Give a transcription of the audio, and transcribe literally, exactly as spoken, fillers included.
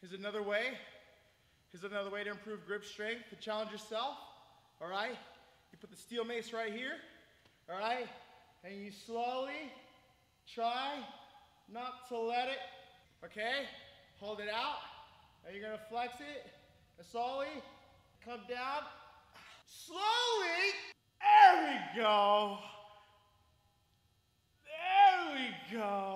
Here's another way. Here's another way to improve grip strength, to challenge yourself. All right? You put the steel mace right here. All right? And you slowly try not to let it, okay? Hold it out. And you're gonna flex it. And slowly come down. Slowly. There we go. There we go.